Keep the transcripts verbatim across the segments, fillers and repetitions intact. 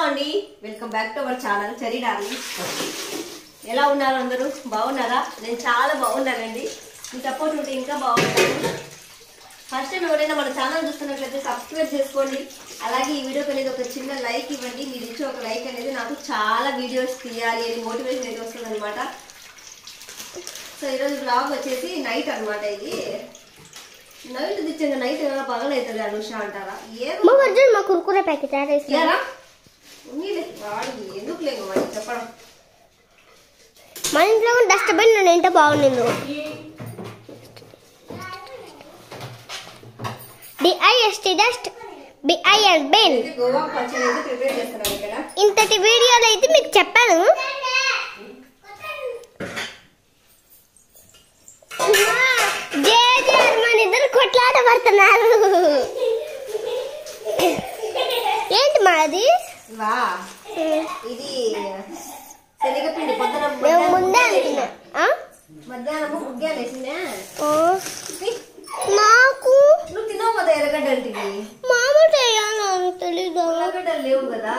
అండి, welcome back to our channel Cherry darling. ఎలా ఉన్నారు అందరూ? బాగున్నారా? నేను చాలా బాగున్నానండి. మీ సపోర్ట్ ఉంటే ఇంకా బాగుంటాను. ఫస్ట్ టైం ఎవరైనా మన ఛానల్ చూస్తున్నట్లయితే సబ్స్క్రైబ్ చేసుకోండి. అలాగే ఈ వీడియోకి అనేది ఒక చిన్న లైక్ ఇవ్వండి. మీరు ఇచ్చే ఒక లైక్ అనేది నాకు చాలా వీడియోస్ తీయాలి అని మోటివేషన్ అయితే వస్తుంది అనమాట. సో ఈరోజు బ్లాగ్ వచ్చేసి నైట్ అనమాట. ఇది నైట్ తెచ్చాక నైట్ ఏమైనా పగలవుతుంది అనుష అంటారా? ఏమో మా కుర్కురే ప్యాకెట్ వాడికి ఎందుకు లేదు వాడికి చెప్పడం. మన ఇంట్లో డస్ట్బిన్ ఏంటో బాగుంది. DIST dust BIN bin. Goa పచ్చడి అయితే ప్రిపేర్ చేస్తున్నాను ఇక్కడ. ఇంతటి వీడియోలో అయితే మీకు చెప్పాను. మన ఇద్దరు కొట్లాట పడుతున్నారు. ఏంటి మాది? వా ఇది శనగపిండి పొద్దున ముందే అంటున్నా. మధ్యాహ్నము ముగ్గాలు వేసిందే నాకు. నువ్వు తినవు కదా ఎర్రగడ్డలకి. మామూలు చేయాలని తెలీదు. ఎర్రగడ్డలు లేవు కదా.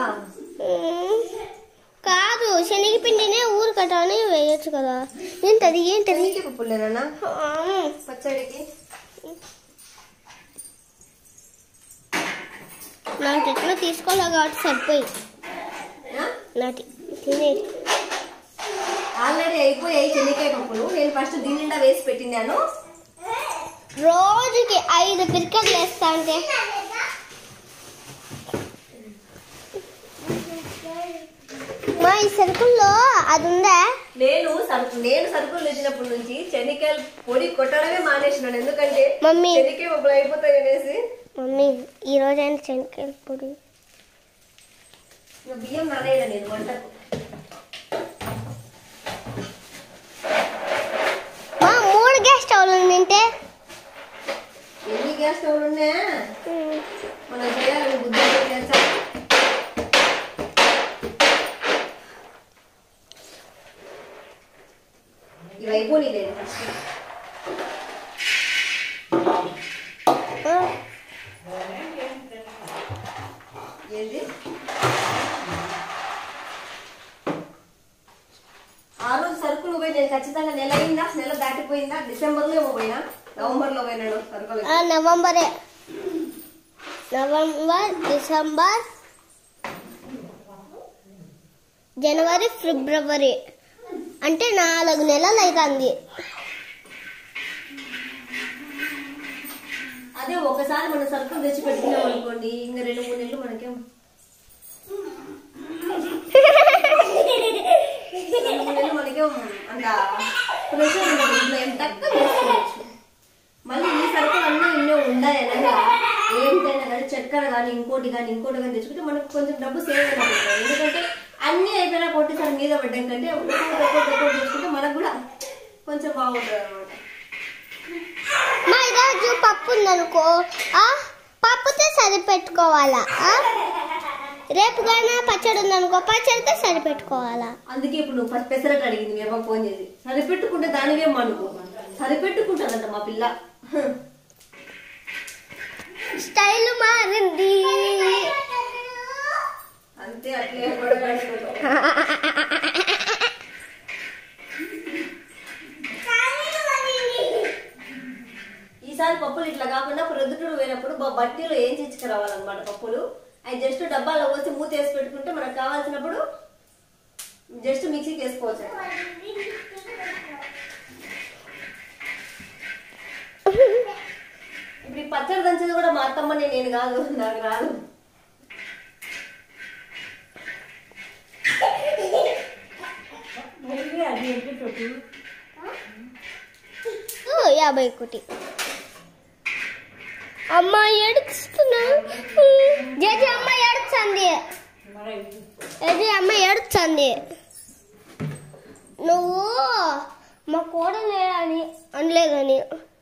కాదు, శనగపిండినే ఊరు కట్టాలని వేయచ్చు కదా. ఏంటది? ఏంటది? పప్పులేనా పచ్చడికి? నాకు ఎట్లా తీసుకోలే కాబట్టి సరిపోయి నాటి తినేది. ఆల్రెడీ అయిపోయాయి శనగకాయ పప్పులు. నేను ఫస్ట్ దీని నిండా వేసి పెట్టినాను. రోజుకి ఐదు పిరికెట్లు వేస్తా అంటే మా ఈ సరుకుల్లో అది ఉందా? నేను సరుకు నేను సరుకులు తెచ్చినప్పటి నుంచి శనగకాయలు పొడి కొట్టడమే మానేసినాను. ఎందుకంటే మమ్మీ శనగకాయ పప్పులు అయిపోతాయి అనేసి. మమ్మీ ఈ రోజు అయినా శనగకాయల పొడి బియ్యం నానేయాలి నేను వంటకు. మా మూడు గ్యాస్ స్టవ్లు తింటే ఎన్ని గ్యాస్ స్టవ్లు ఉన్నాయా మనం చేయాలి. బుద్ధి తెలుసా? ఇవి అయిపోయి లేదు ఫస్ట్. ఏంటి ఆ రోజు సరుకులు పోయి నేను ఖచ్చితంగా నెల అయిందా, నెల దాటిపోయిందా? డిసెంబర్ లో ఏమో పోయినా, నవంబర్ లో పోయినాడు సరుకులు. నవంబరే. నవంబర్, డిసెంబర్, జనవరి, ఫిబ్రవరి అంటే నాలుగు నెలలు అవుతుంది. అదే ఒకసారి మనం సరుకులు తెచ్చి పెట్టుకున్నాం అనుకోండి, ఇంకా రెండు మూడు నెలలు మనకేం రెండు మూడు నెలలు మనకేం అంత ప్రెషర్ ఉండదు. ఎంత చేసుకోవచ్చు. మళ్ళీ ఈ సరుకులు అన్నా ఇన్నో ఉండాలి అనగా ఏంటైనా కానీ చక్కెర కానీ ఇంకోటి కానీ ఇంకోటి కానీ తెచ్చుకుంటే మనకు కొంచెం డబ్బు సేవ్ అయినట్టు. ఎందుకంటే అన్ని అయిపోయినా కొట్టేసారి మీద పడ్డం కంటే ఒక్కొక్కటి ఒక్కొక్కటి ఒక్కొక్కటి తెచ్చుకుంటే మనకు కూడా కొంచెం బాగుంటుంది అనమాట. మా ఈరోజు పప్పు ఉందనుకో, పప్పుతో సరిపెట్టుకోవాలా. రేపు కానీ పచ్చడి ఉందనుకో, పచ్చడితో సరిపెట్టుకోవాలా. అందుకే ఇప్పుడు నువ్వు పెసరట్టు అడిగింది మీ అమ్మ ఫోన్ చేసి. సరిపెట్టుకుంటే దానివేమో అనుకో, సరిపెట్టుకుంటానంట మా పిల్ల. స్టైల్ మారింది అంతే. అట్లే ఈసారి పప్పులు ఇట్లా కాకుండా ప్రొద్దుటూరు పోయినప్పుడు బట్టీలో ఏం తెచ్చుకురావాలన్నమాట పప్పులు. అవి జస్ట్ డబ్బాలో పోసి మూత వేసి పెట్టుకుంటే మనకు కావాల్సినప్పుడు జస్ట్ మిక్సీకి వేసుకోవచ్చు. ఇప్పుడు ఈ పచ్చడి దంచేది కూడా మా అత్తమ్మని, నేను కాదు, నాకు రాదు. యాభై ఒకటి. అమ్మ ఏడుస్తున్నా. జేజీ అమ్మ ఏడుస్తుంది. జేజీ అమ్మ ఏడుస్తుంది. నువ్వు మా కోడలే అని అనలేదని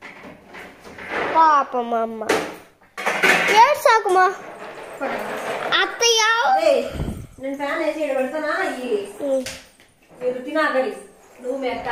పాపం అమ్మ ఏడ్సాకుమా. అత్తయ్య నేను ఫ్యాన్ వేసి ఇక్కడ పెడతానా? మీరు తినాగడి నువ్వు మీ అక్క.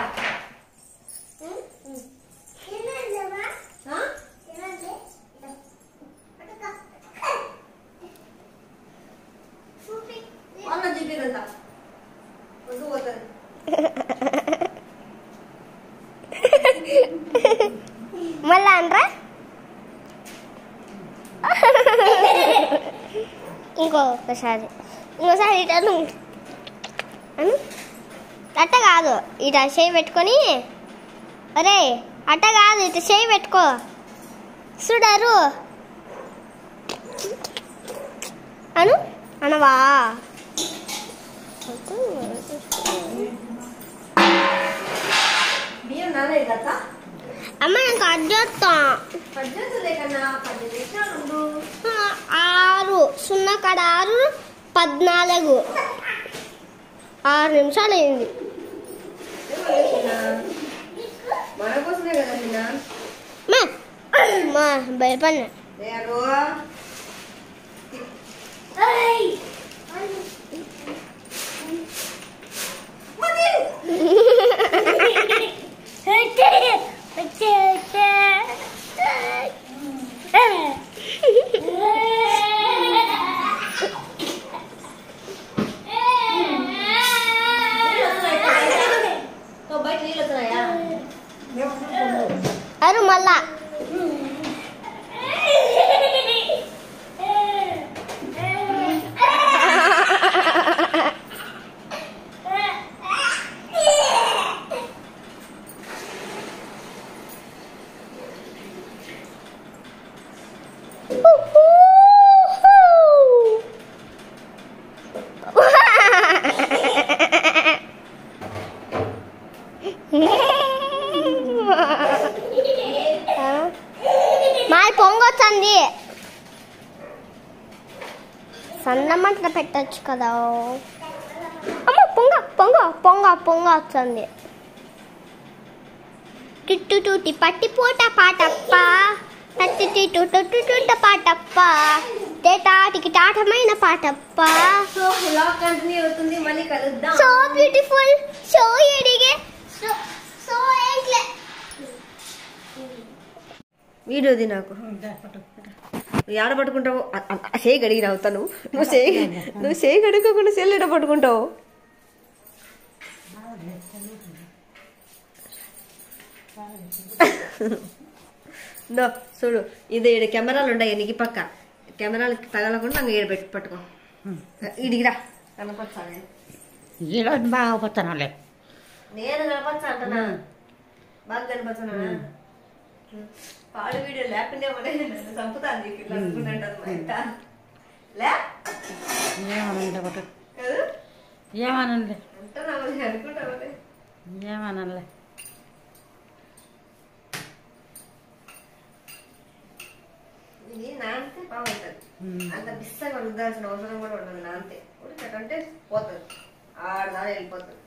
ఇంకొకసారి ఇంకోసారి ఇటను అను అట్ట కాదు ఇట చేయి పెట్టుకొని అరే అట్ట కాదు ఇట చేయి పెట్టుకో చూడరు అను అనవా బియ్యం నానే కదా అమ్మ నాకు అడ్డొస్తా పద్దెనిమిది లేకన్నా పద్దెనిమిది నిమిషాలు ఉండు. ఆరు సున్నా కాడ ఆరు పద్నాలుగు ఆరు నిమిషాలు అయింది. మన కోసమే కదా నిన్న మా భయపడినా బయట నీళ్ళు వస్తున్నాయా అరు మళ్ళా మాది పొంగొచ్చింది సన్నమంట పెట్టచ్చు కదా అమ్మ పొంగ పొంగ పొంగ పొంగ వచ్చింది టిట్టు టూటి పట్టి పూట పాటప్ప టట్టి టిట్టు టొట్టు టూట పాటప్ప టేటాటికి టాటమైన పాటప్ప సో బ్లాగ్ కంటిన్యూ అవుతుంది మళ్ళీ కలుద్దాం సో బ్యూటిఫుల్ సో ఎడిగే సో సో ఏంట్లే వీడియోది నాకు ఏడ పట్టుకుంటావు చేయి గడిగి నవ్వుతాను నువ్వు చేయి నువ్వు చేయి గడుకోకుండా సెల్ ఎడ పట్టుకుంటావు దో చూడు ఇది ఈడ కెమెరాలు ఉన్నాయి నీకు పక్క కెమెరాలకి తగలకుండా నాకు ఈడ పెట్టి పట్టుకో ఇడిగిరా కనపచ్చా బాగా పోతానులే నేను కనపచ్చా అంటున్నా బాగా కనపచ్చా పాడు వీడియో లేకుండా నన్ను చంపుతాను లే ఏమనండి ఒకటి కదా ఏమనండి అంటున్నా అనుకుంటావు ఏమనలే ఇది నాంతే బాగుంటుంది అంత బిస్సగా రుద్దాల్సిన అవసరం కూడా ఉండదు నాంతే ఉడికంటే పోతుంది ఆడదా వెళ్ళిపోతుంది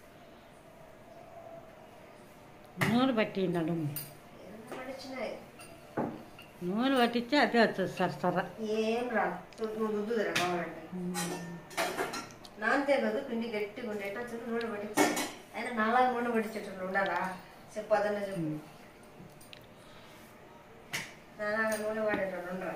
నూనె పట్టిండు పట్టించినాయి నూనె పట్టించి అదే వచ్చేది సరసర ఏం రాదు నువ్వు రుద్దుదురా కావాలంటే నాంతే కదా పిండి గట్టిగా ఉండేట వచ్చి నూనె పట్టించి అయినా నాలుగు నూనె పట్టించేటప్పుడు ఉండాలా చెప్పు అదన్నా చెప్పు నానా నూనె వాడేటప్పుడు ఉండరా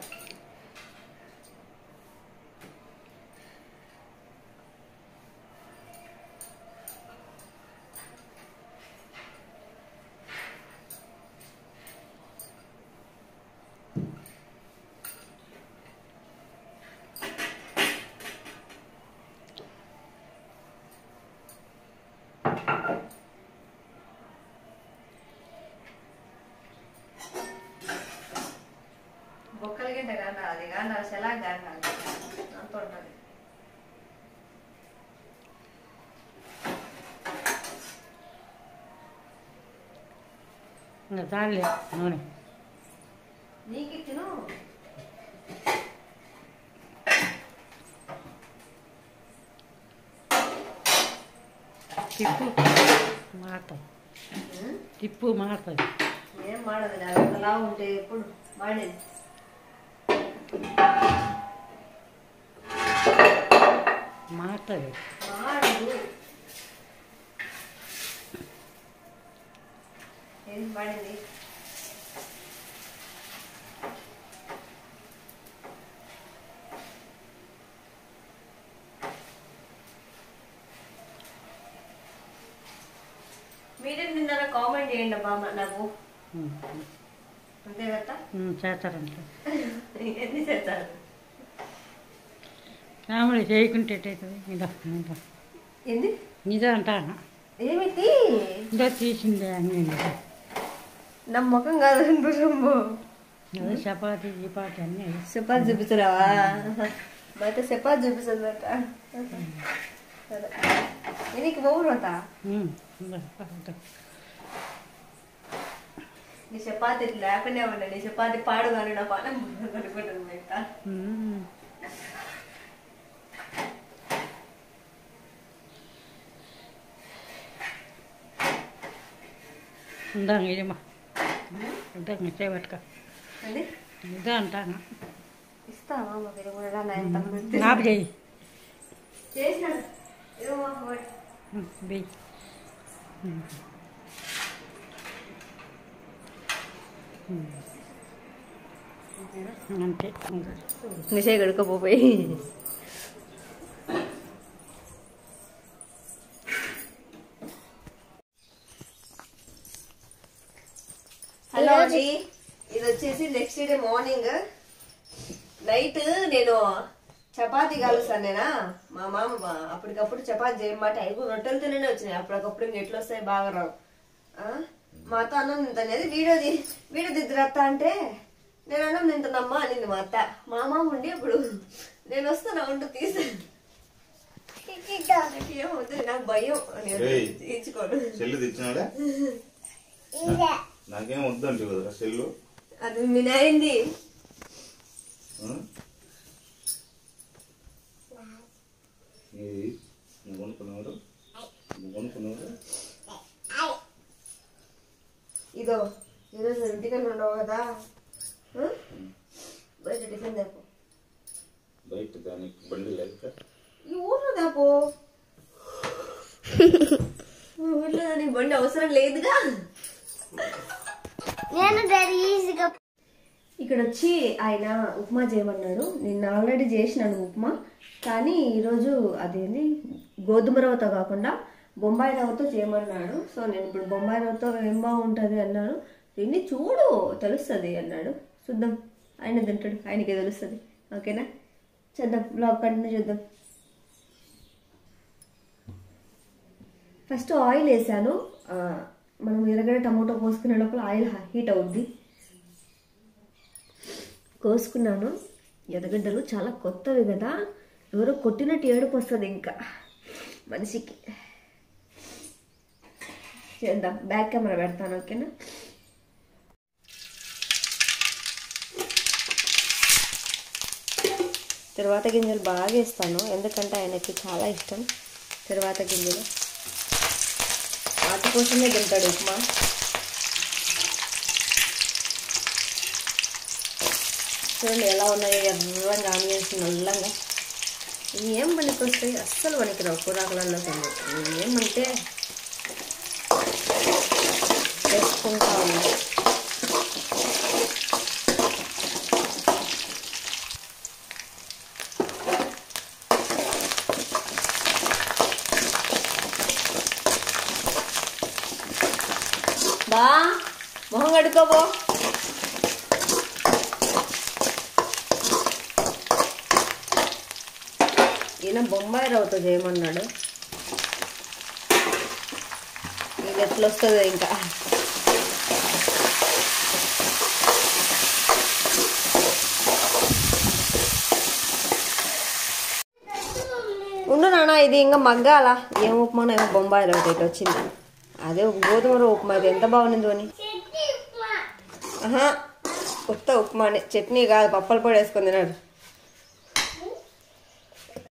బొక్కల గంట కాదు అది కాదు సెలాగ్ కాదు అంత ఉంటుంది ఇంకా చాలే నూనె నీకు తిను తిప్పు మారుతుంది తిప్పు మారుతుంది ఏం మాడదు అంతలా ఉంటే ఎప్పుడు మాడేది మారుతుంది మాడదు ఏం మాడేది మీరేం తిన్నారో కామెంట్ చేయండి బామ్మ నాకు అంతే కదా చేస్తారంట ఎన్ని చేస్తారు కామెడీ చేయకుంటే ఎట్టవుతుంది ఇదో ఇదో ఏంది ఇదో అంటాను ఏమిటి ఇదో తీసిందే అని నా ముఖం కాదు అదే చపాతి చపాతి అన్నీ చపాతి చూపిస్తున్నావా బయట చపాతి చూపిస్తుందట నీకు పోవురత నీ చపాతి లేకుండా ఉన్నా నీ చపాతి పాడుగాను నా పానం అనుకుంటుంది బయట ఉందా ఇదమ్మా ఇద్దా మిచ్చే పట్టుక ఇదా అంటాను ఇస్తావా మా పేరు కూడా నా నాపు చేయి చేసినాడు వెయ్యి అంతే నిషే గడుకపోయి హలో అండి ఇది వచ్చేసి నెక్స్ట్ డే మార్నింగ్ నైట్ నేను చపాతీ కలుస్తాను నేనా మా మామ అప్పటికప్పుడు చపాతీ చేయమాట ఐదు రొట్టెలతోనే వచ్చినాయి అప్పటికప్పుడు ఇంక ఎట్లా వస్తాయి బాగా రావు మా అత్త అన్నం తింటానేది వీడియో వీడియో దిద్దురత్త అంటే నేను అన్నం తింటున్నమ్మా అనింది మా అత్త మా మామ ఉండి అప్పుడు నేను వస్తాను ఉంటూ తీసాను ఏమవుతుంది నాకు భయం తీర్చుకోను నాకేం వద్దంటే కదా సెల్లు అది మినాయింది కొనుక్కున్నారు కొనుక్కున్నారు ఇదో ఈరోజు ఇంటికన్నా ఉండవు కదా బయట టిఫిన్ దాపో బయట దానికి బండి లేక ఈ ఊర్లో దాపో ఊర్లో దానికి బండి అవసరం లేదుగా నేను వెరీ ఈజీగా ఇక్కడ వచ్చి ఆయన ఉప్మా చేయమన్నాడు నిన్న ఆల్రెడీ చేసినాను ఉప్మా కానీ ఈరోజు అదేంది గోధుమ రవ్వతో కాకుండా బొంబాయి రవ్వతో చేయమన్నాడు సో నేను ఇప్పుడు బొంబాయి రవ్వతో ఏం బాగుంటుంది అన్నాడు దీన్ని చూడు తెలుస్తుంది అన్నాడు చూద్దాం ఆయన తింటాడు ఆయనకే తెలుస్తుంది ఓకేనా చేద్దాం బ్లాగ్ కంటిన్యూ చేద్దాం ఫస్ట్ ఆయిల్ వేసాను మనం ఎర్రగడ్డ టమాటో కోసుకునే లోపల ఆయిల్ హీట్ అవుద్ది కోసుకున్నాను ఎర్రగడ్డలు చాలా కొత్తవి కదా ఎవరో కొట్టినట్టు ఏడుపు వస్తుంది ఇంకా మనిషికి చేద్దాం బ్యాక్ కెమెరా పెడతాను ఓకేనా తర్వాత గింజలు బాగా వేస్తాను ఎందుకంటే ఆయనకి చాలా ఇష్టం తర్వాత గింజలు వాటి కోసమే తింటాడు ఉప్మా చూడండి ఎలా ఉన్నాయో ఎర్రంగా ఆనియన్స్ నల్లంగా ఏం పనికి వస్తాయి అస్సలు పనికిరావు కూరాకులలో ఏమంటే వేసుకుంటా ఉన్నాయి బా మొహం కడుకోబో ఈయన బొంబాయి రవ్వతో చేయమన్నాడు ఇది ఎట్లా వస్తుందో ఇంకా ఉండు నాన్న ఇది ఇంకా మగ్గాల ఏం ఉప్మా ఏమో బొంబాయి రవ్వ ఇటు వచ్చింది అదే గోధుమ రవ్వ ఉప్మా ఇది ఎంత బాగుంది అని ఆహా కొత్త ఉప్మానే చట్నీ కాదు పప్పల పొడి వేసుకొని తినాడు